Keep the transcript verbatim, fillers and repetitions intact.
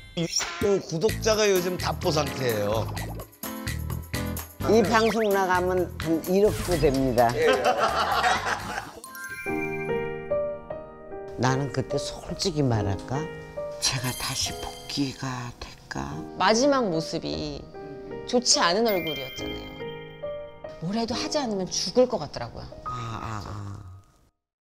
오, 구독자가 요즘 답보 상태예요. 이 방송 나가면 한 일억도 됩니다. 나는 그때 솔직히 말할까? 제가 다시 복귀가 될까? 마지막 모습이 좋지 않은 얼굴이었잖아요. 뭐래도 하지 않으면 죽을 것 같더라고요.